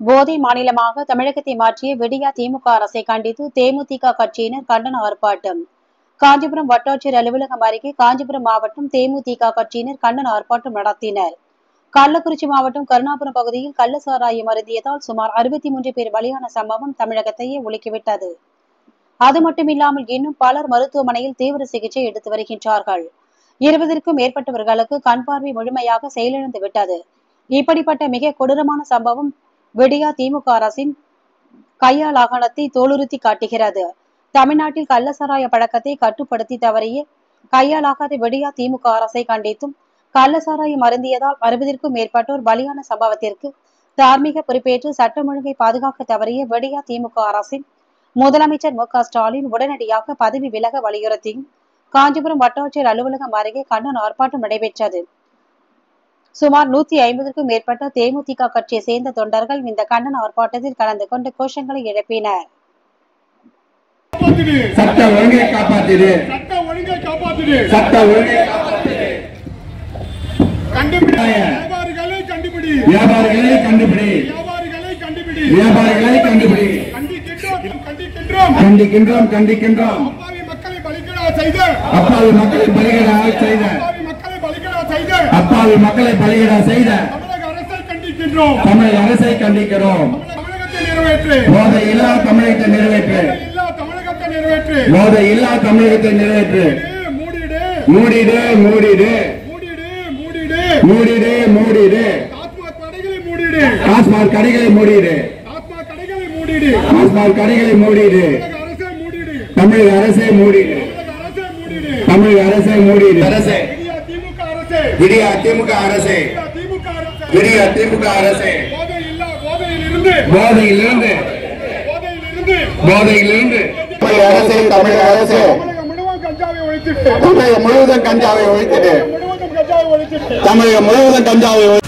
போதை மாநிலமாக தமிழகத்தை மாற்றிய விடியா திமுக அரசை கண்டித்து தேமுதிக கட்சியினர் கண்டன ஆர்ப்பாட்டம். காஞ்சிபுரம் வட்டாட்சியர் அலுவலகம் அருகே காஞ்சிபுரம் மாவட்டம் தேமுதிக கட்சியினர் கண்டன ஆர்ப்பாட்டம் நடத்தினர். கள்ளக்குறிச்சி மாவட்டம் கருணாபுரம் பகுதியில் கள்ள சாராயம் அருந்தியதால் சுமார் 63 பேர் பலியான சம்பவம் தமிழகத்தையே உலுக்கிவிட்டது. அது மட்டுமில்லாமல் இன்னும் பலர் மருத்துவமனையில் தீவிர சிகிச்சை எடுத்து வருகின்றார்கள். 20க்கும் மேற்பட்டவர்களுக்கு கண் பார்வை முழுமையாக செயலிழந்து விட்டது. இப்படிப்பட்ட மிக கொடூரமான சம்பவம் விடியா திமுக அரசின் கையாலாகனத்தை தோலுறுத்தி காட்டுகிறது. தமிழ்நாட்டில் கள்ளசாராய பழக்கத்தை கட்டுப்படுத்தி தவறிய கையாலாகாத விடியா திமுக அரசை கண்டித்தும் கள்ளசாராயம் அருந்தியதால் 60க்கும் மேற்பட்டோர் பலியான சம்பவத்திற்கு தார்மீக பொறுப்பேற்று சட்டம் ஒழுங்கை பாதுகாக்க தவறிய விடியா திமுக அரசின் முதலமைச்சர் மு க ஸ்டாலின் உடனடியாக பதவி விலக வலியுறுத்தியும் காஞ்சிபுரம் வட்டாட்சியர் அலுவலகம் அருகே கண்டன ஆர்ப்பாட்டம் நடைபெற்றது. சுமார் 150க்கும் மேற்பட்ட தேமுதிக கட்சியை சேர்ந்த தொண்டர்கள் இந்த கண்டன ஆர்ப்பாட்டத்தில் கலந்து கொண்டு கோஷங்களை எழுப்பினர். சட்ட ஒழுங்கை காப்பாற்றிடு, சட்ட ஒழுங்கை காப்பாற்றிடு, சட்ட ஒழுங்கை காப்பாற்றிடு. வியாபாரிகளை கண்டுபிடி, வியாபாரிகளை கண்டுபிடி, வியாபாரிகளை கண்டுபிடி, வியாபாரிகளை கண்டுபிடி. கண்டிக்கின்றோம், கண்டிக்கின்றோம், கண்டிக்கின்றோம். அப்பாவி மக்களை பலிகடா செய்த, அப்பாவி மக்களை பலிகடா செய்த, அப்பாவி மக்களை பலிகடா செய்த, அப்பாவி மக்களை பலிகடா செய்த தமிழக அரசை கண்டிக்கின்றோம், தமிழக அரசை கண்டிக்கிறோம். தமிழகத்தை நிறைவேற்று, போதை இல்லா தமிழகத்தை நிறைவேற்று, தமிழகத்தை நிறைவேற்று, போதை இல்லா தமிழகத்தை நிறைவேற்று. மூடிடு, மூடிடு, மூடிடு, மூடிடு, மூடிடு, மூடிடு. டாஸ்மாக் கடைகளை மூடிடு, டாஸ்மாக் கடைகளை மூடிடு, டாஸ்மாக் கடைகளை மூடிடு, டாஸ்மாக் கடைகளை மூடிடு. தமிழக அரசே மூடிடு, தமிழக அரசே மூடிடு. அரசே திமுக அரசே, விடியா திமுக அரசே, விடியா திமுக அரசே. போதையிலிருந்து, போதையிலிருந்து தமிழக அரசே, தமிழக அரசே. தமிழகம் முழுவதும் கஞ்சாவை ஒழித்திடு, தமிழகம் முழுவதும் கஞ்சாவை